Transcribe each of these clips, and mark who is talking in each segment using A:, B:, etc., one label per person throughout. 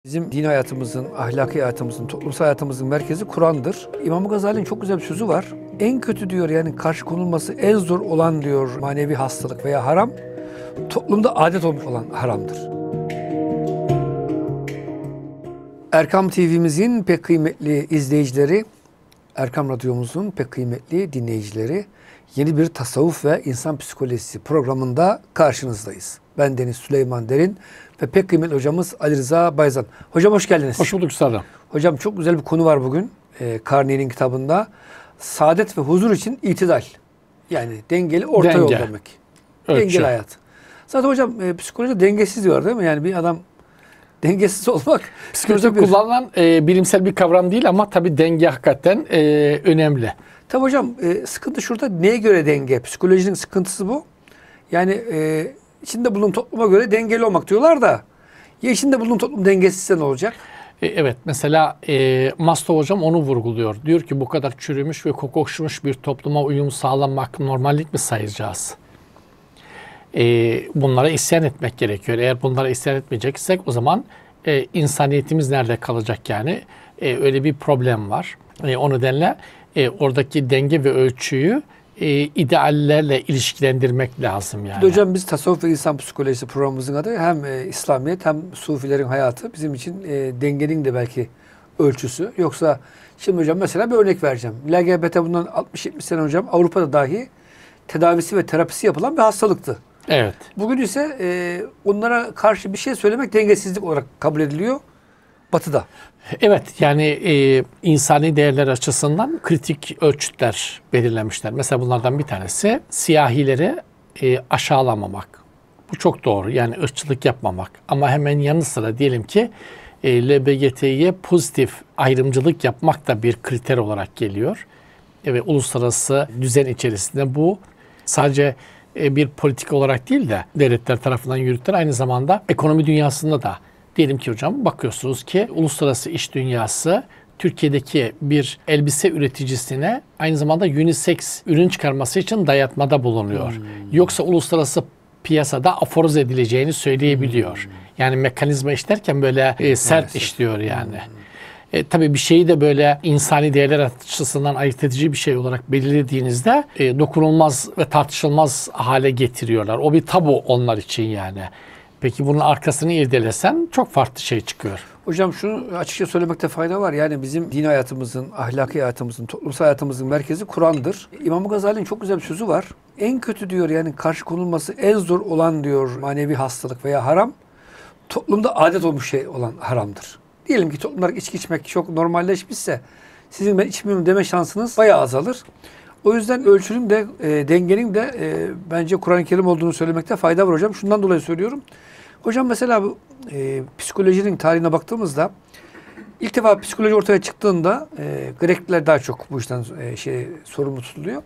A: Bizim din hayatımızın, ahlaki hayatımızın, toplumsal hayatımızın merkezi Kur'an'dır. İmam Gazali'nin çok güzel bir sözü var. En kötü diyor, yani karşı konulması en zor olan diyor manevi hastalık veya haram, toplumda adet olmuş olan haramdır. Erkam TV'mizin pek kıymetli izleyicileri, Erkam Radyomuzun pek kıymetli dinleyicileri, yeni bir tasavvuf ve insan psikolojisi programında karşınızdayız. Ben Deniz Süleyman Derin ve pek kıymetli hocamız Ali Rıza Bayzan. Hocam hoş geldiniz.
B: Hoş bulduk üstadım.
A: Hocam çok güzel bir konu var bugün. Carney'nin kitabında. Saadet ve huzur için itidal. Yani dengeli orta yol demek.
B: Ölçü.
A: Dengeli hayat. Zaten hocam psikolojide dengesiz diyor değil mi? Yani bir adam dengesiz olmak.
B: Psikolojide kullanılan bilimsel bir kavram değil ama tabii denge hakikaten önemli.
A: Tabii hocam sıkıntı şurada. Neye göre denge? Psikolojinin sıkıntısı bu. Yani içinde bulunduğun topluma göre dengeli olmak diyorlar da ya içinde bulunduğun toplum dengesizse ne olacak?
B: Evet, mesela Maslow hocam onu vurguluyor. Diyor ki bu kadar çürümüş ve kokuşmuş bir topluma uyum sağlamak normallik mi sayacağız? Bunlara isyan etmek gerekiyor. Eğer bunlara isyan etmeyeceksek o zaman insaniyetimiz nerede kalacak yani? Öyle bir problem var. O nedenle oradaki denge ve ölçüyü ideallerle ilişkilendirmek lazım yani.
A: Hocam biz tasavvuf ve insan psikolojisi programımızın adı hem İslamiyet hem Sufilerin hayatı bizim için dengenin de belki ölçüsü. Yoksa şimdi hocam mesela bir örnek vereceğim. LGBT bundan 60-70 sene hocam Avrupa'da dahi tedavisi ve terapisi yapılan bir hastalıktı.
B: Evet.
A: Bugün ise onlara karşı bir şey söylemek dengesizlik olarak kabul ediliyor Batı'da.
B: Evet, yani insani değerler açısından kritik ölçütler belirlemişler. Mesela bunlardan bir tanesi siyahileri aşağılamamak. Bu çok doğru, yani ırkçılık yapmamak. Ama hemen yanı sıra diyelim ki LGBT'ye pozitif ayrımcılık yapmak da bir kriter olarak geliyor. Ve uluslararası düzen içerisinde bu sadece bir politik olarak değil de devletler tarafından yürütülen, aynı zamanda ekonomi dünyasında da. Diyelim ki hocam bakıyorsunuz ki uluslararası iş dünyası Türkiye'deki bir elbise üreticisine aynı zamanda unisex ürün çıkarması için dayatmada bulunuyor. Yoksa uluslararası piyasada aforoz edileceğini söyleyebiliyor. Yani mekanizma işlerken böyle sert işliyor yani. Tabii bir şeyi de böyle insani değerler açısından ayırt edici bir şey olarak belirlediğinizde dokunulmaz ve tartışılmaz hale getiriyorlar. O bir tabu onlar için yani. Peki bunun arkasını irdelesen çok farklı şey çıkıyor.
A: Hocam şunu açıkça söylemekte fayda var. Yani bizim din hayatımızın, ahlaki hayatımızın, toplumsal hayatımızın merkezi Kur'an'dır. İmam Gazali'nin çok güzel bir sözü var. En kötü diyor, yani karşı konulması en zor olan diyor manevi hastalık veya haram, toplumda adet olmuş şey olan haramdır. Diyelim ki toplumlar içki içmek çok normalleşmişse sizin ben içmiyorum deme şansınız bayağı azalır. O yüzden ölçünün de dengenin de bence Kur'an-ı Kerim olduğunu söylemekte fayda var hocam. Şundan dolayı söylüyorum. Hocam mesela bu psikolojinin tarihine baktığımızda ilk defa psikoloji ortaya çıktığında Grekliler daha çok bu işten sorumlu tutuluyor.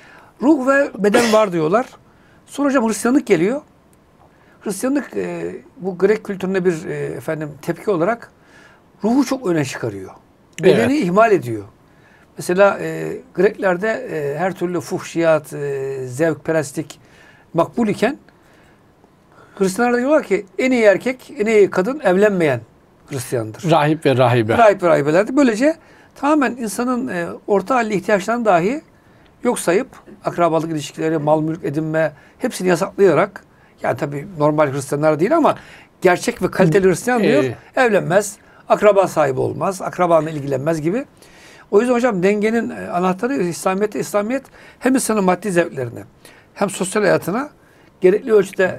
A: Ruh ve beden var diyorlar. Sonra hocam Hristiyanlık geliyor. Hristiyanlık bu Grek kültürüne bir tepki olarak ruhu çok öne çıkarıyor. Bedeni ihmal ediyor. Mesela Greklerde her türlü fuhşiyat, zevkperestlik makbul iken Hristiyanlar da diyorlar ki en iyi erkek, en iyi kadın evlenmeyen Hristiyandır.
B: Rahip ve rahibe.
A: Rahip ve rahibelerdir. Böylece tamamen insanın orta halli ihtiyaçlarını dahi yok sayıp akrabalık ilişkileri, mal mülk edinme hepsini yasaklayarak, yani tabii normal Hristiyanlar değil ama gerçek ve kaliteli Hristiyan diyor evlenmez, akraba sahibi olmaz, akrabanla ilgilenmez gibi. O yüzden hocam dengenin anahtarı İslamiyet hem insanın maddi zevklerine hem sosyal hayatına gerekli ölçüde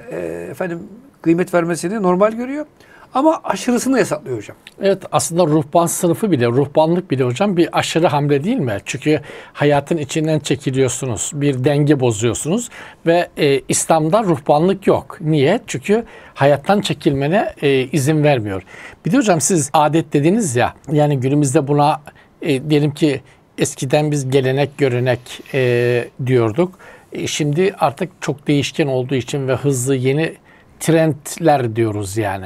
A: kıymet vermesini normal görüyor. Ama aşırısını yasaklıyor hocam.
B: Evet, aslında ruhban sınıfı bile, ruhbanlık bile hocam bir aşırı hamle değil mi? Çünkü hayatın içinden çekiliyorsunuz, bir denge bozuyorsunuz ve İslam'da ruhbanlık yok. Niye? Çünkü hayattan çekilmene izin vermiyor. Bir de hocam siz adet dediniz ya, yani günümüzde buna diyelim ki eskiden biz gelenek, görenek diyorduk. Şimdi artık çok değişken olduğu için ve hızlı yeni trendler diyoruz yani.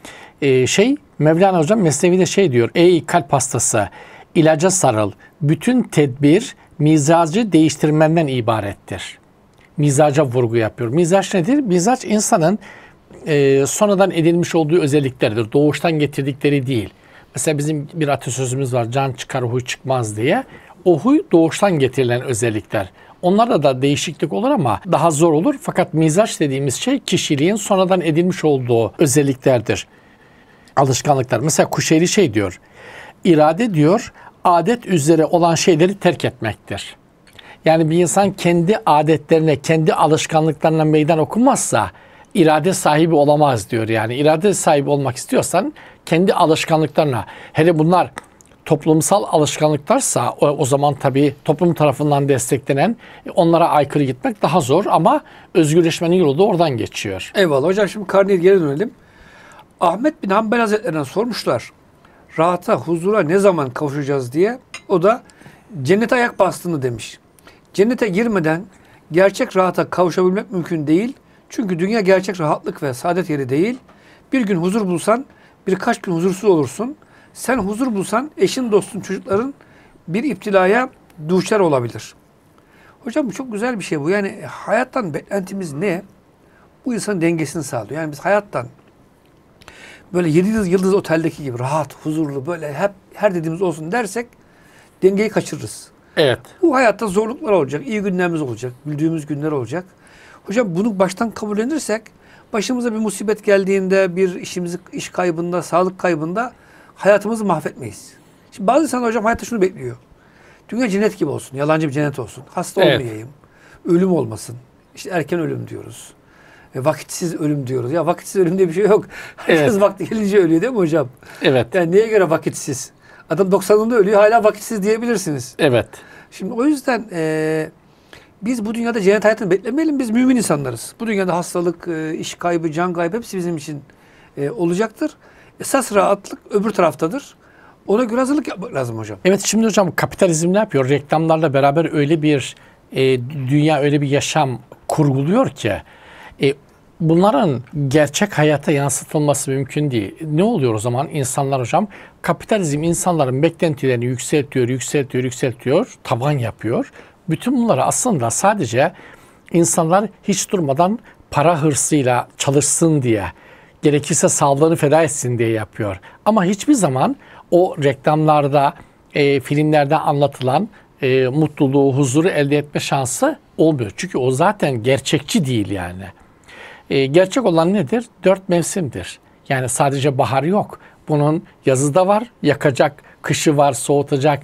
B: Mevlana hocam Mesnevi'de diyor. Ey kalp hastası, ilaca sarıl. Bütün tedbir mizacı değiştirmenden ibarettir. Mizaca vurgu yapıyor. Mizaç nedir? Mizaç insanın sonradan edinmiş olduğu özelliklerdir. Doğuştan getirdikleri değil. Mesela bizim bir atasözümüz var. Can çıkar huy çıkmaz diye. O huy doğuştan getirilen özellikler. Onlarda da değişiklik olur ama daha zor olur. Fakat mizaç dediğimiz şey kişiliğin sonradan edinmiş olduğu özelliklerdir. Alışkanlıklar. Mesela Kuşeyri şey diyor. İrade diyor, adet üzere olan şeyleri terk etmektir. Yani bir insan kendi adetlerine, kendi alışkanlıklarına meydan okumazsa irade sahibi olamaz diyor. Yani irade sahibi olmak istiyorsan kendi alışkanlıklarına, hele bunlar toplumsal alışkanlıklarsa o zaman tabii toplum tarafından desteklenen onlara aykırı gitmek daha zor ama özgürleşmenin yolu da oradan geçiyor.
A: Eyvallah. Hocam şimdi karneye geri dönelim. Ahmet bin Hanbel Hazretleri'ne sormuşlar. Rahata, huzura ne zaman kavuşacağız diye. O da cennete ayak bastığını demiş. Cennete girmeden gerçek rahata kavuşabilmek mümkün değil. Çünkü dünya gerçek rahatlık ve saadet yeri değil. Bir gün huzur bulsan birkaç gün huzursuz olursun. Sen huzur bulsan eşin, dostun, çocukların bir iptilaya düşer olabilir. Hocam bu çok güzel bir şey bu. Yani hayattan beklentimiz ne? Bu insanın dengesini sağlıyor. Yani biz hayattan böyle 7 yıldız oteldeki gibi rahat, huzurlu böyle hep her dediğimiz olsun dersek dengeyi kaçırırız.
B: Evet.
A: Bu hayatta zorluklar olacak, iyi günlerimiz olacak, güldüğümüz günler olacak. Hocam bunu baştan kabullenirsek başımıza bir musibet geldiğinde, bir iş kaybında, sağlık kaybında hayatımızı mahvetmeyiz. Şimdi bazı insanlar hocam hayatta şunu bekliyor. Dünya cennet gibi olsun, yalancı bir cennet olsun. Hasta olmayayım, ölüm olmasın. İşte erken ölüm diyoruz. Vakitsiz ölüm diyoruz. Ya vakitsiz ölüm diye bir şey yok. Herkes vakti gelince ölüyor değil mi hocam?
B: Evet.
A: Yani neye göre vakitsiz? Adam 90'ında ölüyor, hala vakitsiz diyebilirsiniz.
B: Evet.
A: Şimdi o yüzden biz bu dünyada cennet hayatını beklemeyelim. Biz mümin insanlarız. Bu dünyada hastalık, iş kaybı, can kaybı hepsi bizim için olacaktır. Esas rahatlık öbür taraftadır. Ona göre hazırlık yapmak lazım hocam.
B: Evet, şimdi hocam kapitalizm ne yapıyor? Reklamlarla beraber öyle bir dünya, öyle bir yaşam kurguluyor ki bunların gerçek hayata yansıtılması mümkün değil. Ne oluyor o zaman? İnsanlar hocam, kapitalizm insanların beklentilerini yükseltiyor, taban yapıyor. Bütün bunları aslında sadece insanlar hiç durmadan para hırsıyla çalışsın diye, gerekirse sağlığını feda etsin diye yapıyor. Ama hiçbir zaman o reklamlarda, filmlerde anlatılan mutluluğu, huzuru elde etme şansı olmuyor. Çünkü o zaten gerçekçi değil yani. Gerçek olan nedir? 4 mevsimdir. Yani sadece bahar yok. Bunun yazı da var, yakacak, kışı var, soğutacak,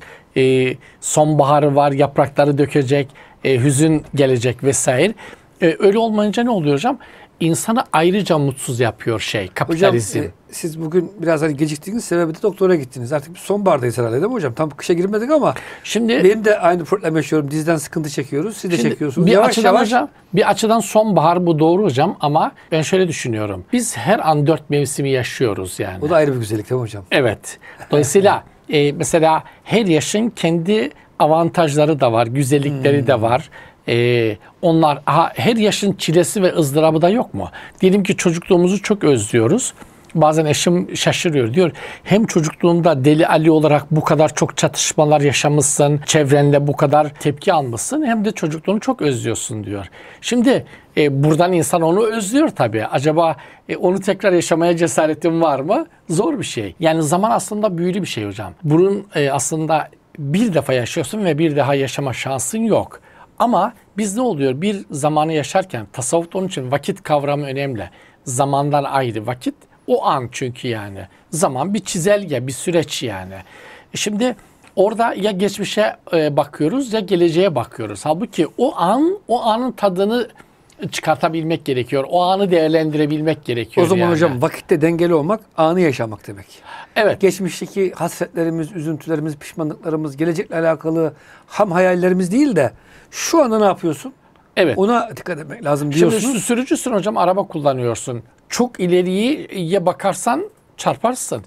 B: sonbaharı var, yaprakları dökecek, hüzün gelecek vesaire. Öyle olmayınca ne oluyor hocam? İnsanı ayrıca mutsuz yapıyor kapitalizm.
A: Hocam siz bugün biraz hani geciktiğiniz sebebi de doktora gittiniz. Artık bir sonbahardayız herhalde değil mi hocam? Tam kışa girmedik ama
B: şimdi
A: benim de aynı problem yaşıyorum. Dizden sıkıntı çekiyoruz. Siz de çekiyorsunuz.
B: Bir
A: Yavaş
B: açıdan
A: yavaş.
B: hocam, bir açıdan sonbahar bu doğru hocam ama ben şöyle düşünüyorum. Biz her an 4 mevsimi yaşıyoruz yani.
A: O da ayrı bir güzellik değil mi hocam?
B: Evet. Dolayısıyla mesela her yaşın kendi avantajları da var, güzellikleri de var. Onlar her yaşın çilesi ve ızdırabı da yok mu? Diyelim ki çocukluğumuzu çok özlüyoruz. Bazen eşim şaşırıyor, diyor hem çocukluğunda Deli Ali olarak bu kadar çok çatışmalar yaşamışsın, çevrenle bu kadar tepki almışsın, hem de çocukluğunu çok özlüyorsun diyor. Şimdi buradan insan onu özlüyor tabii. Acaba onu tekrar yaşamaya cesaretin var mı? Zor bir şey. Yani zaman aslında büyülü bir şey hocam. Bunun aslında bir defa yaşıyorsun ve bir daha yaşama şansın yok. Ama biz ne oluyor? Bir zamanı yaşarken, tasavvufta onun için vakit kavramı önemli. Zamandan ayrı vakit, o an çünkü yani. Zaman bir çizelge, bir süreç yani. Şimdi orada ya geçmişe bakıyoruz ya geleceğe bakıyoruz. Halbuki o anın tadını çıkartabilmek gerekiyor. O anı değerlendirebilmek gerekiyor.
A: O zaman
B: yani.
A: hocam vakitte dengeli olmak, anı yaşamak demek.
B: Evet.
A: Geçmişteki hasretlerimiz, üzüntülerimiz, pişmanlıklarımız, gelecekle alakalı ham hayallerimiz değil de şu anda ne yapıyorsun?
B: Evet.
A: Ona dikkat etmek lazım diyorsunuz.
B: Şimdi sürücüsün hocam, araba kullanıyorsun. Çok ileriye bakarsan çarparsın.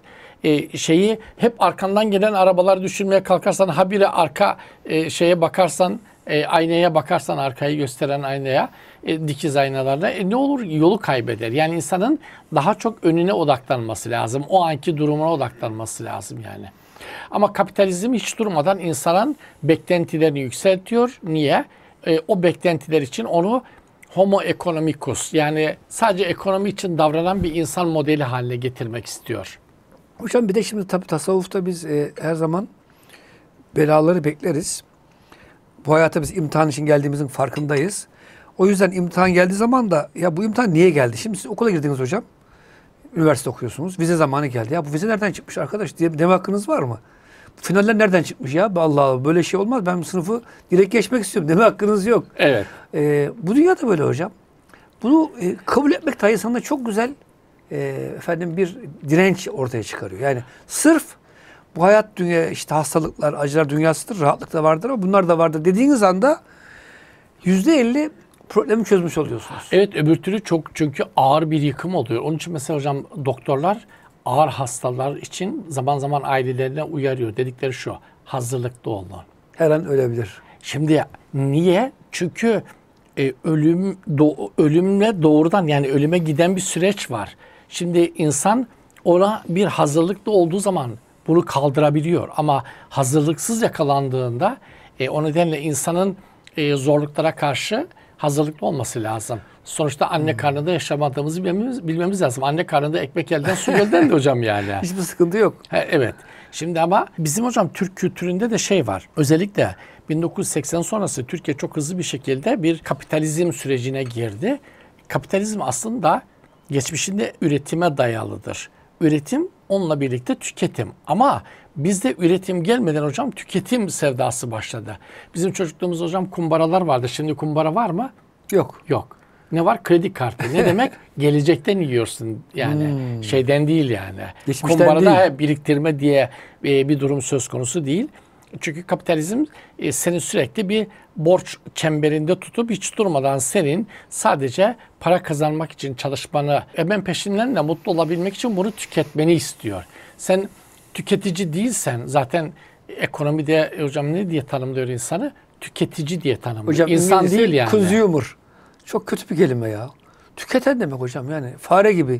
B: Hep arkandan gelen arabaları düşürmeye kalkarsan, habire arka şeye bakarsan, aynaya bakarsan, arkayı gösteren aynaya, dikiz aynalarla ne olur? Yolu kaybeder. Yani insanın daha çok önüne odaklanması lazım. O anki durumuna odaklanması lazım yani. Ama kapitalizm hiç durmadan insanın beklentilerini yükseltiyor. Niye? O beklentiler için onu Homo economicus, yani sadece ekonomi için davranan bir insan modeli haline getirmek istiyor.
A: Hocam bir de şimdi tabii tasavvufta biz her zaman belaları bekleriz. Bu hayata biz imtihan için geldiğimizin farkındayız. O yüzden imtihan geldiği zaman da ya bu imtihan niye geldi? Şimdi siz okula girdiniz hocam. Üniversite okuyorsunuz. Vize zamanı geldi. Ya bu vize nereden çıkmış arkadaş diye deme hakkınız var mı? Finaller nereden çıkmış ya? Allah Allah böyle şey olmaz. Ben bu sınıfı direkt geçmek istiyorum. Deme hakkınız yok.
B: Evet.
A: Bu dünyada böyle hocam. Bunu kabul etmek dahi insanda çok güzel efendim bir direnç ortaya çıkarıyor. Yani sırf bu hayat dünya işte hastalıklar, acılar dünyasıdır, rahatlık da vardır ama bunlar da vardır dediğiniz anda %50 problemi çözmüş oluyorsunuz.
B: Evet, öbür türlü çok, çünkü ağır bir yıkım oluyor. Onun için mesela hocam doktorlar ağır hastalar için zaman zaman ailelerine uyarıyor. Dedikleri şu: hazırlıklı olun.
A: Her an ölebilir.
B: Şimdi niye? Çünkü ölümle doğrudan, yani ölüme giden bir süreç var. Şimdi insan ona bir hazırlıklı olduğu zaman bunu kaldırabiliyor. Ama hazırlıksız yakalandığında o nedenle insanın zorluklara karşı hazırlıklı olması lazım. Sonuçta anne karnında yaşamadığımızı bilmemiz lazım. Anne karnında ekmek elden su gölden de hocam yani.
A: Hiçbir sıkıntı yok.
B: Evet. Şimdi ama bizim hocam Türk kültüründe de şey var. Özellikle 1980 sonrası Türkiye çok hızlı bir şekilde bir kapitalizm sürecine girdi. Kapitalizm aslında geçmişinde üretime dayalıdır. Üretim, onunla birlikte tüketim. Ama bizde üretim gelmeden hocam tüketim sevdası başladı. Bizim çocukluğumuzda hocam kumbaralar vardı. Şimdi kumbara var mı?
A: Yok.
B: Yok. Ne var? Kredi kartı. Ne demek? Gelecekten yiyorsun. Yani şeyden değil yani.
A: Geçmişten
B: Kumbarada
A: değil.
B: biriktirme diye bir durum söz konusu değil. Çünkü kapitalizm seni sürekli bir borç çemberinde tutup hiç durmadan senin sadece para kazanmak için çalışmanı, ben peşinden de mutlu olabilmek için bunu tüketmeni istiyor. Sen tüketici değilsen zaten ekonomide hocam ne diye tanımlıyor insanı? Tüketici diye tanımlıyor.
A: Hocam
B: İnsan değil yani.
A: Consumer. Çok kötü bir kelime ya. Tüketen demek hocam yani. Fare gibi.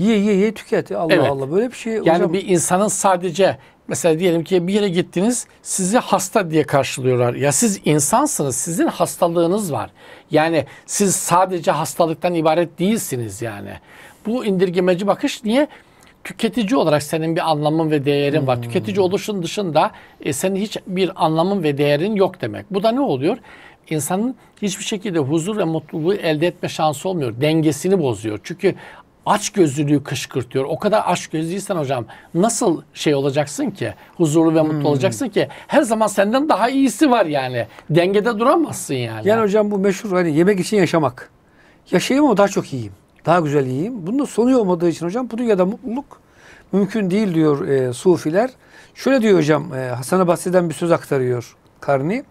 A: Ye tüket. Allah
B: Evet.
A: Allah böyle bir şey
B: Yani
A: hocam.
B: bir insanın sadece mesela diyelim ki bir yere gittiniz, sizi hasta diye karşılıyorlar. Ya siz insansınız, sizin hastalığınız var. Yani siz sadece hastalıktan ibaret değilsiniz yani. Bu indirgemeci bakış niye? Tüketici olarak senin bir anlamın ve değerin var. Tüketici oluşun dışında senin hiçbir anlamın ve değerin yok demek. Bu da ne oluyor? İnsanın hiçbir şekilde huzur ve mutluluğu elde etme şansı olmuyor. Dengesini bozuyor. Çünkü açgözlülüğü kışkırtıyor. O kadar açgözlüysen hocam nasıl şey olacaksın ki? Huzurlu ve mutlu olacaksın ki? Her zaman senden daha iyisi var yani. Dengede duramazsın yani.
A: Yani hocam bu meşhur hani yemek için yaşamak. Yaşayayım ama daha çok yiyeyim. Daha güzel yiyeyim. Bunun da sonu olmadığı için hocam bu dünyada mutluluk mümkün değil diyor sufiler. Şöyle diyor hocam Hasan-ı Basri'den bir söz aktarıyor Karni.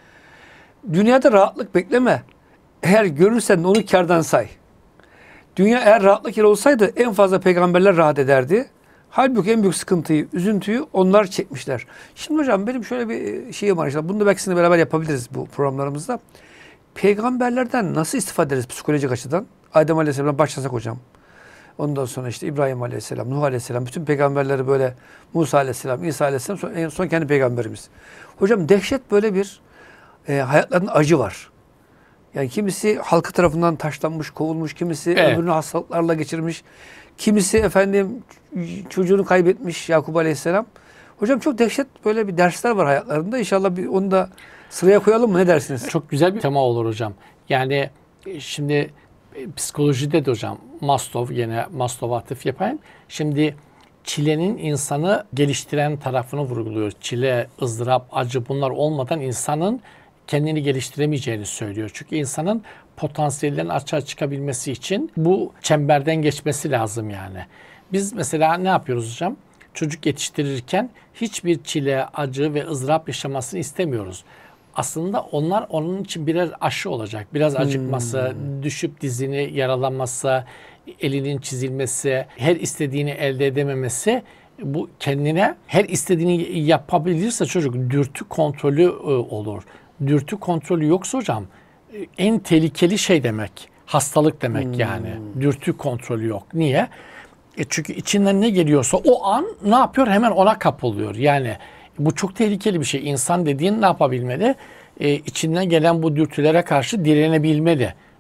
A: Dünyada rahatlık bekleme. Eğer görürsen onu kârdan say. Dünya eğer rahatlık yeri olsaydı en fazla peygamberler rahat ederdi. Halbuki en büyük sıkıntıyı, üzüntüyü onlar çekmişler. Şimdi hocam benim şöyle bir şeyim var. İşte bunu da belki sizinle beraber yapabiliriz bu programlarımızda. Peygamberlerden nasıl istifade ederiz psikolojik açıdan? Adem Aleyhisselam'dan başlasak hocam. Ondan sonra işte İbrahim Aleyhisselam, Nuh Aleyhisselam, bütün peygamberleri böyle Musa Aleyhisselam, İsa Aleyhisselam, en son kendi peygamberimiz. Hocam dehşet böyle bir hayatlarında acı var. Yani kimisi halkı tarafından taşlanmış, kovulmuş, kimisi ömrünü hastalıklarla geçirmiş, kimisi efendim çocuğunu kaybetmiş Yakup Aleyhisselam. Hocam çok dehşet böyle bir dersler var hayatlarında. İnşallah onu da sıraya koyalım mı? Ne dersiniz?
B: Çok güzel bir tema olur hocam. Yani şimdi psikolojide de hocam Maslow'a atıf yapayım. Şimdi çilenin insanı geliştiren tarafını vurguluyor. Çile, ızdırap, acı bunlar olmadan insanın kendini geliştiremeyeceğini söylüyor. Çünkü insanın potansiyellerin açığa çıkabilmesi için bu çemberden geçmesi lazım yani. Biz mesela ne yapıyoruz hocam? Çocuk yetiştirirken hiçbir çile, acı ve ızdırap yaşamasını istemiyoruz. Aslında onlar onun için birer aşı olacak. Biraz acıkması, düşüp dizini yaralanması, elinin çizilmesi, her istediğini elde edememesi, bu kendine her istediğini yapabilirse çocuk dürtü kontrolü olur. Dürtü kontrolü yoksa hocam en tehlikeli şey demek. Hastalık demek yani. Dürtü kontrolü yok. Niye? Çünkü içinden ne geliyorsa o an ne yapıyor? Hemen ona kapılıyor. Yani bu çok tehlikeli bir şey. İnsan dediğin ne yapabilmeli? İçinden gelen bu dürtülere karşı direnebilmeli.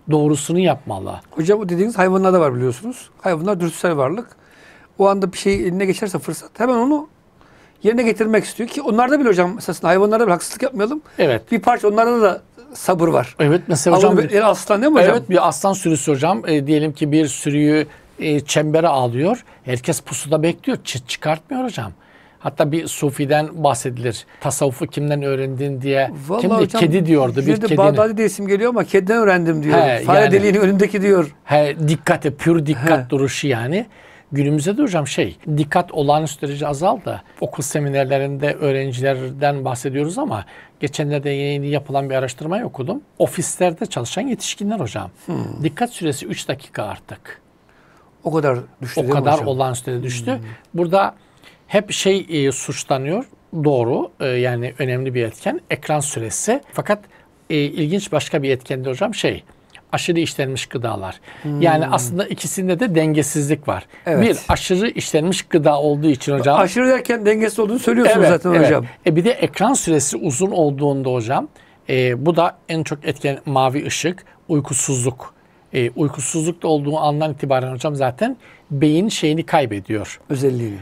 B: doğrusunu yapmalı.
A: Hocam o dediğiniz hayvanlarda var biliyorsunuz. Hayvanlar dürtüsel varlık. O anda bir şey eline geçerse fırsat hemen onu yerine getirmek istiyor ki onlarda bile hocam esasında hayvanlarda bile haksızlık yapmayalım.
B: Evet.
A: Bir parça onlarda da sabır var.
B: Evet mesela hocam.
A: Aslan değil mi hocam?
B: Evet, bir aslan sürüsü hocam. Diyelim ki bir sürüyü çembere alıyor. Herkes pusuda bekliyor. Çıt çıkartmıyor hocam. Hatta bir sufiden bahsedilir. Tasavvufu kimden öğrendin diye.
A: Vallahi
B: Kimdi?
A: hocam,
B: Kedi diyordu. Bir
A: de
B: kedinin.
A: Bağdadi diye isim geliyor ama kediden öğrendim diyor.
B: He,
A: Fare
B: yani.
A: deliğinin önündeki diyor.
B: Dikkate, pür dikkat
A: He.
B: duruşu yani. Günümüzde de hocam dikkat olağanüstü derece azaldı. Okul seminerlerinde öğrencilerden bahsediyoruz ama geçenlerde yeni yapılan bir araştırmayı okudum. Ofislerde çalışan yetişkinler hocam. Dikkat süresi 3 dakika artık.
A: O kadar düştü
B: O
A: değil mi
B: kadar
A: hocam?
B: olağanüstü düştü. Burada hep suçlanıyor. Doğru. Yani önemli bir etken. Ekran süresi. Fakat ilginç başka bir etken de hocam aşırı işlenmiş gıdalar. Yani aslında ikisinde de dengesizlik var.
A: Evet.
B: Bir aşırı işlenmiş gıda olduğu için hocam.
A: Aşırı derken dengesiz olduğunu söylüyorsunuz zaten hocam.
B: Bir de ekran süresi uzun olduğunda hocam bu da en çok etken mavi ışık, uykusuzluk. Uykusuzlukta olduğu andan itibaren hocam zaten beyin kaybediyor.
A: Özelliğini.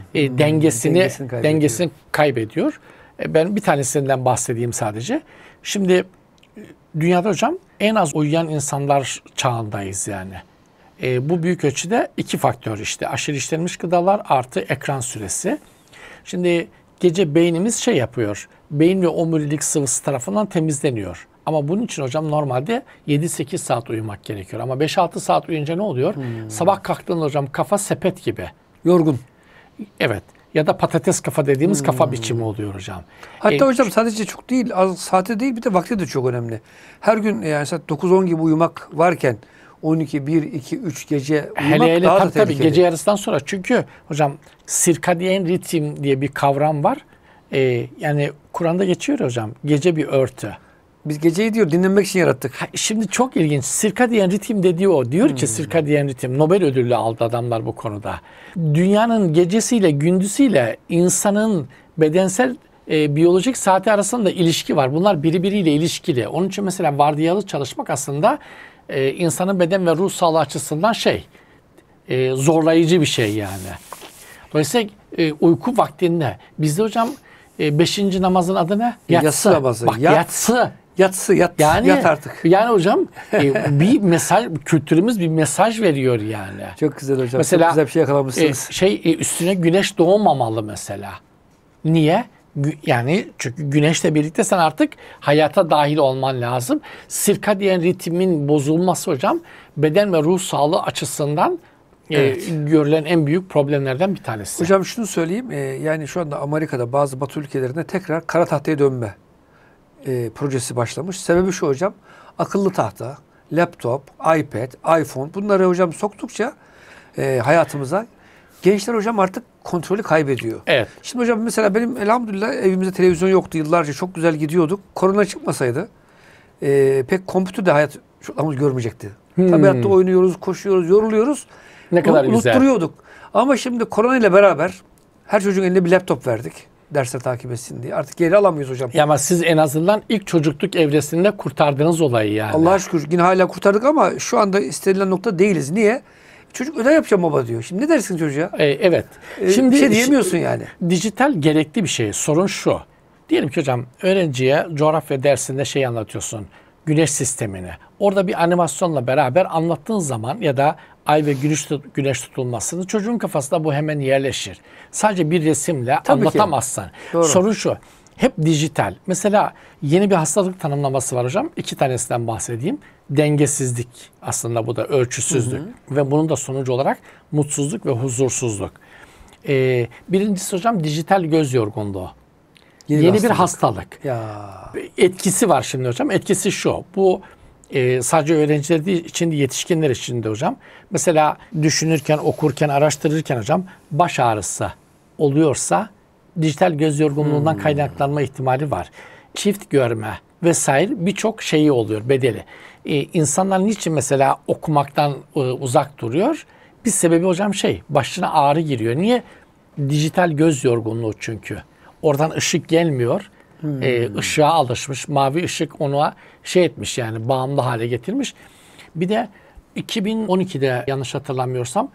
B: Dengesini kaybediyor. Ben bir tanesinden bahsedeyim sadece. Şimdi dünyada hocam en az uyuyan insanlar çağındayız yani. Bu büyük ölçüde 2 faktör aşırı işlenmiş gıdalar artı ekran süresi. Şimdi gece beynimiz yapıyor. Beyin ve omurilik sıvısı tarafından temizleniyor. Ama bunun için hocam normalde 7-8 saat uyumak gerekiyor. Ama 5-6 saat uyuyunca ne oluyor? Sabah kalktığında hocam kafa sepet gibi.
A: Yorgun.
B: Evet. Ya da patates kafa dediğimiz kafa biçimi oluyor hocam.
A: Hatta hocam sadece çok değil, az saati değil bir de vakti de çok önemli. Her gün yani saat 9-10 gibi uyumak varken 12, 1, 2, 3 gece uyumak
B: hele
A: daha da
B: tabii
A: tehlikeli.
B: gece yarısından sonra. Çünkü hocam sirkadiyen ritim diye bir kavram var. Yani Kur'an'da geçiyor hocam. Gece bir örtü.
A: Biz geceyi diyor dinlenmek için yarattık.
B: Şimdi çok ilginç. Sirkadiyen ritim dediği o. Diyor ki sirkadiyen ritim. Nobel ödülü aldı adamlar bu konuda. Dünyanın gecesiyle gündüzüyle insanın bedensel biyolojik saati arasında ilişki var. Bunlar birbiriyle ilişkili. Onun için mesela vardiyalı çalışmak aslında insanın beden ve ruh sağlığı açısından zorlayıcı bir şey yani. Dolayısıyla uyku vaktinde bizde hocam 5. namazın adı ne?
A: Yatsı namazı.
B: Bak yatsı.
A: Yat artık.
B: Yani hocam bir mesaj, kültürümüz bir mesaj veriyor yani.
A: Çok güzel hocam.
B: Mesela,
A: çok güzel bir şey yakalamışsınız.
B: Üstüne güneş doğmamalı mesela. Niye? Yani çünkü güneşle birlikte sen artık hayata dahil olman lazım. Sirkadiyen ritmin bozulması hocam beden ve ruh sağlığı açısından görülen en büyük problemlerden bir tanesi.
A: Hocam şunu söyleyeyim. Yani şu anda Amerika'da bazı Batı ülkelerinde tekrar kara tahtaya dönme projesi başlamış. Sebebi şu hocam. Akıllı tahta, laptop, iPad, iPhone bunları hocam soktukça hayatımıza gençler hocam artık kontrolü kaybediyor.
B: Evet.
A: Şimdi hocam mesela benim elhamdülillah evimizde televizyon yoktu. Yıllarca çok güzel gidiyorduk. Korona çıkmasaydı pek kompütür de hayat görmeyecekti. Tabiatta oynuyoruz, koşuyoruz, yoruluyoruz.
B: Ne kadar güzel.
A: Unutturuyorduk. Ama şimdi korona ile beraber her çocuğun eline bir laptop verdik. Dersleri takip etsin diye. Artık geri alamıyoruz hocam.
B: Ya ama siz en azından ilk çocukluk evresinde kurtardınız olayı yani.
A: Allah'a şükür yine hala kurtardık ama şu anda istenilen nokta değiliz. Niye? Çocuk ödev yapacağım baba diyor. Şimdi ne dersin çocuğa?
B: Evet.
A: Şimdi bir şey diyemiyorsun yani.
B: Dijital gerekli bir şey. Sorun şu. Diyelim ki hocam öğrenciye coğrafya dersinde anlatıyorsun. Güneş sistemini. Orada bir animasyonla beraber anlattığın zaman ya da ay ve güneş tutulmasını çocuğun kafasında bu hemen yerleşir. Sadece bir resimle anlatamazsan. Sorun şu. Hep dijital. Mesela yeni bir hastalık tanımlaması var hocam. 2 tanesinden bahsedeyim. Dengesizlik aslında bu da ölçüsüzlük. Ve bunun da sonucu olarak mutsuzluk ve huzursuzluk. Birincisi hocam dijital göz yorgunluğu. Yeni bir hastalık.
A: Ya.
B: Etkisi var şimdi hocam. Etkisi şu. Bu sadece öğrenciler değil, için de yetişkinler için de hocam. Mesela düşünürken, okurken, araştırırken hocam baş ağrısı oluyorsa dijital göz yorgunluğundan kaynaklanma ihtimali var. Çift görme vesaire birçok şeyi oluyor, bedeli. İnsanlar niçin mesela okumaktan uzak duruyor? Bir sebebi hocam başına ağrı giriyor. Niye? Dijital göz yorgunluğu çünkü. Oradan ışık gelmiyor. Işığa alışmış. Mavi ışık ona etmiş yani bağımlı hale getirmiş. Bir de 2012'de yanlış hatırlamıyorsam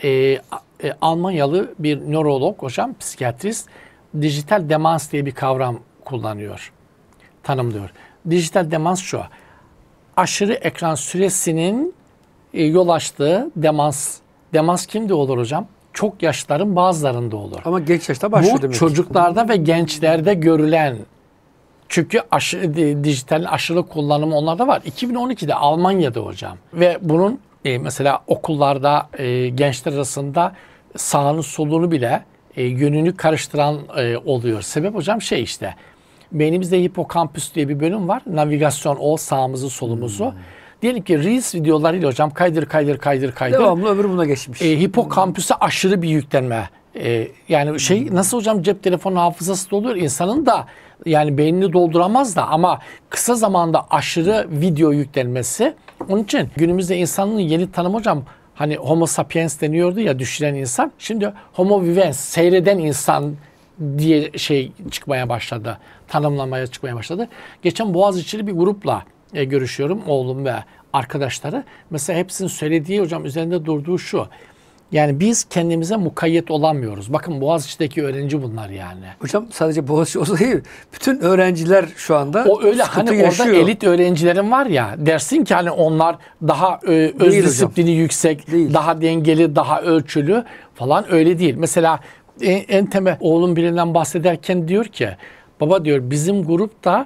B: Almanyalı bir nörolog hocam, psikiyatrist dijital demans diye bir kavram kullanıyor, tanımlıyor. Dijital demans şu: aşırı ekran süresinin yol açtığı demans. Demans kimde olur hocam? Çok yaşlıların bazılarında olur.
A: Ama genç yaşta başlıyor
B: Bu
A: demek.
B: çocuklarda ve gençlerde görülen, çünkü dijital aşırı kullanımı onlarda var. 2012'de Almanya'da hocam. Ve bunun mesela okullarda gençler arasında sağını solunu bile yönünü karıştıran oluyor. Sebep hocam şey işte, beynimizde hipokampüs diye bir bölüm var. Navigasyon, o sağımızı solumuzu. Diyelim ki Reels videolarıyla hocam kaydır.
A: Devamlı öbür buna geçmiş.
B: Hipokampüse aşırı bir yüklenme. Yani nasıl hocam cep telefonu hafızası doluyor insanın da, yani beynini dolduramaz da, ama kısa zamanda aşırı video yüklenmesi. Onun için günümüzde insanın yeni tanımı hocam, hani homo sapiens deniyordu ya, düşünen insan. Şimdi homo vivens, seyreden insan diye çıkmaya başladı. Tanımlamaya çıkmaya başladı. Geçen Boğaziçi'li bir grupla görüşüyorum, oğlum ve arkadaşları. Mesela hepsinin söylediği hocam, üzerinde durduğu şu: yani biz kendimize mukayyet olamıyoruz. Bakın Boğaziçi'deki öğrenci bunlar yani.
A: Hocam sadece Boğaziçi olsa değil, bütün öğrenciler şu anda
B: O öyle,
A: sıkıntı
B: hani
A: yaşıyor.
B: orada elit öğrencilerin var ya, dersin ki hani onlar daha öz
A: Değil
B: disiplini yüksek,
A: Değil.
B: daha dengeli, daha ölçülü falan, öyle değil. Mesela en temel, oğlum birinden bahsederken diyor ki, baba diyor, bizim grupta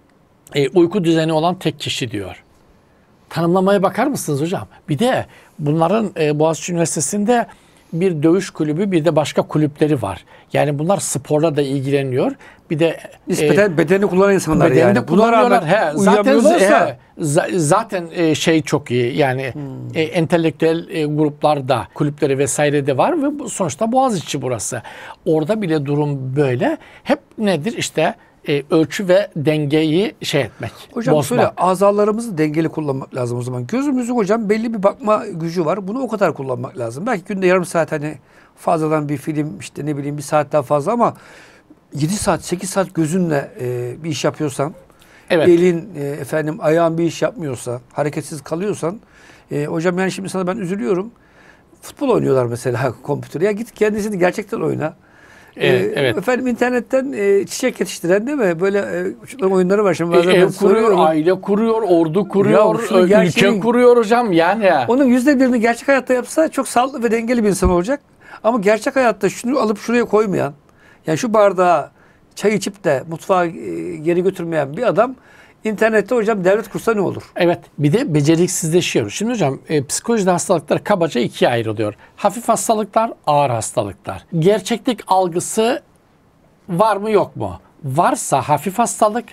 B: uyku düzeni olan tek kişi diyor. Tanımlamaya bakar mısınız hocam? Bir de bunların Boğaziçi Üniversitesi'nde bir dövüş kulübü, bir de başka kulüpleri var. Yani bunlar sporla da ilgileniyor. Bir de
A: Nispeten bedeni kullanan insanlar
B: bedeni
A: yani.
B: de kullanıyorlar.
A: Uyuyamıyorlarsa
B: Zaten çok iyi. Yani entelektüel gruplarda, kulüpleri vesaire de var ve sonuçta Boğaziçi burası. Orada bile durum böyle. Hep nedir? İşte ölçü ve dengeyi etmek.
A: hocam
B: bozmak.
A: şöyle, azalarımızı dengeli kullanmak lazım o zaman. Gözümüzün hocam belli bir bakma gücü var. Bunu o kadar kullanmak lazım. Belki günde yarım saat, hani fazladan bir film, işte ne bileyim bir saat daha fazla, ama 7 saat 8 saat gözünle bir iş yapıyorsan,
B: Evet.
A: elin ayağın bir iş yapmıyorsa, hareketsiz kalıyorsan, hocam yani şimdi sana ben üzülüyorum. Futbol oynuyorlar mesela kompüterde. Ya git kendisini gerçekten oyna.
B: Evet.
A: Efendim internetten çiçek yetiştiren, değil mi? Böyle çocukların oyunları var şimdi. Bazen
B: Ev
A: ben
B: kuruyor,
A: soruyorum.
B: aile kuruyor, ordu kuruyor,
A: Ya şunu
B: ülke
A: gerçeğin-
B: kuruyor hocam yani.
A: Onun %1'ini gerçek hayatta yapsa çok sağlıklı ve dengeli bir insan olacak. Ama gerçek hayatta şunu alıp şuraya koymayan, yani şu bardağa çay içip de mutfağa geri götürmeyen bir adam, internette hocam devlet kursa ne olur?
B: Evet, bir de beceriksizleşiyor. Şimdi hocam psikolojide hastalıklar kabaca ikiye ayrılıyor. Hafif hastalıklar, ağır hastalıklar. Gerçeklik algısı var mı yok mu? Varsa hafif hastalık,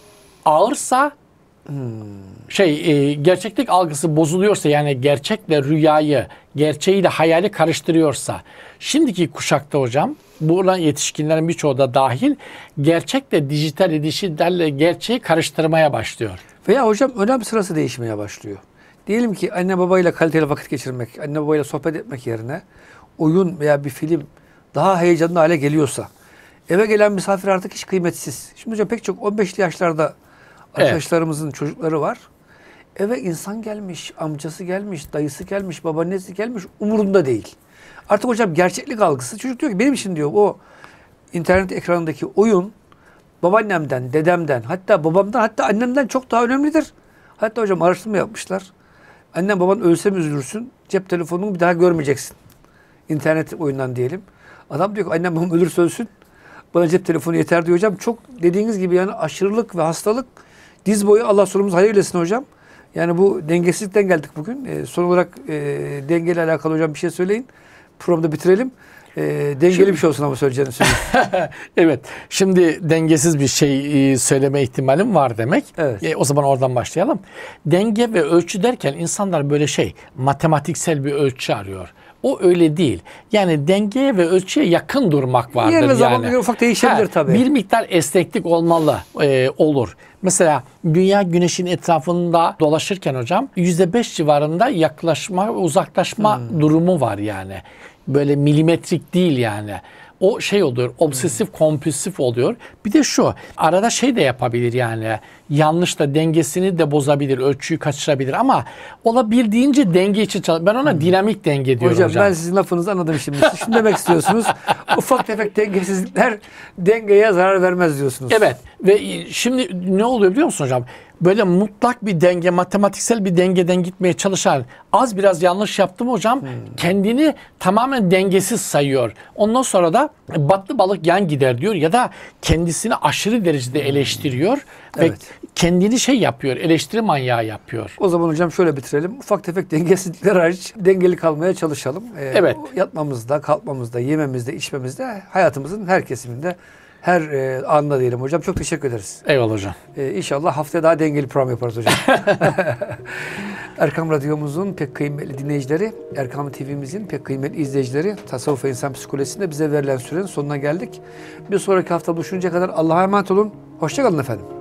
B: ağırsa gerçeklik algısı bozuluyorsa, yani gerçekle rüyayı, gerçeğiyle hayali karıştırıyorsa, şimdiki kuşakta hocam, buna yetişkinlerin birçoğu da dahil, gerçekle dijitalle gerçeği karıştırmaya başlıyor.
A: Veya hocam önem sırası değişmeye başlıyor. Diyelim ki anne babayla kaliteli vakit geçirmek, anne babayla sohbet etmek yerine oyun veya bir film daha heyecanlı hale geliyorsa, eve gelen misafir artık hiç kıymetsiz. Şimdi hocam pek çok 15'li yaşlarda arkadaşlarımızın çocukları var. Eve insan gelmiş, amcası gelmiş, dayısı gelmiş, babaannesi gelmiş, umurunda değil. Artık hocam gerçeklik algısı. Çocuk diyor ki benim için diyor o internet ekranındaki oyun babaannemden, dedemden, hatta babamdan, hatta annemden çok daha önemlidir. Hatta hocam araştırma yapmışlar. Annen baban ölse mi üzülürsün? Cep telefonunu bir daha görmeyeceksin. İnternet oyundan diyelim. Adam diyor ki annem babam ölürse ölsün, bana cep telefonu yeter diyor hocam. Çok dediğiniz gibi yani aşırılık ve hastalık diz boyu, Allah sonumuzu hayır eylesin hocam. Yani bu dengesizlikten geldik bugün. Son olarak dengeyle alakalı hocam bir şey söyleyin. Programı da bitirelim. Dengeli bir şey olsun ama söyleyeceğini söyleyeyim.
B: Evet. Şimdi dengesiz bir şey söyleme ihtimalim var demek.
A: Evet.
B: O zaman oradan başlayalım. Denge ve ölçü derken insanlar böyle matematiksel bir ölçü arıyor. O öyle değil. Yani dengeye ve ölçüye yakın durmak vardır.
A: Yer ve zaman
B: yani.
A: ufak değişebilir tabii.
B: Bir miktar esneklik olmalı, olur. Mesela dünya güneşin etrafında dolaşırken hocam %5 civarında yaklaşma, uzaklaşma durumu var yani. Böyle milimetrik değil yani. o şey oluyor, obsesif kompulsif oluyor. Bir de şu, arada şey de yapabilir yani, yanlış da dengesini de bozabilir, ölçüyü kaçırabilir ama olabildiğince denge için ben ona dinamik denge diyorum hocam.
A: Ben sizin lafınızı anladım şimdi. Siz şunu demek istiyorsunuz, ufak tefek dengesizlikler dengeye zarar vermez diyorsunuz.
B: Evet ve şimdi ne oluyor biliyor musun hocam? Böyle mutlak bir denge, matematiksel bir dengeden gitmeye çalışan, az biraz yanlış yaptım hocam, kendini tamamen dengesiz sayıyor. Ondan sonra da battı balık yan gider diyor ya da kendisini aşırı derecede eleştiriyor ve
A: Evet.
B: kendini şey yapıyor, eleştiri manyağı yapıyor.
A: O zaman hocam şöyle bitirelim. Ufak tefek dengesizlikler hariç dengeli kalmaya çalışalım.
B: Evet.
A: Yatmamızda, kalkmamızda, yememizde, içmemizde, hayatımızın her kesiminde, her anında diyelim hocam. Çok teşekkür ederiz.
B: Eyvallah hocam.
A: İnşallah haftaya daha dengeli program yaparız hocam. Erkam Radyomuzun pek kıymetli dinleyicileri, Erkam TV'mizin pek kıymetli izleyicileri, Tasavvuf ve İnsan Psikolojisi'nde bize verilen sürenin sonuna geldik. Bir sonraki hafta buluşuncaya kadar Allah'a emanet olun. Hoşça kalın efendim.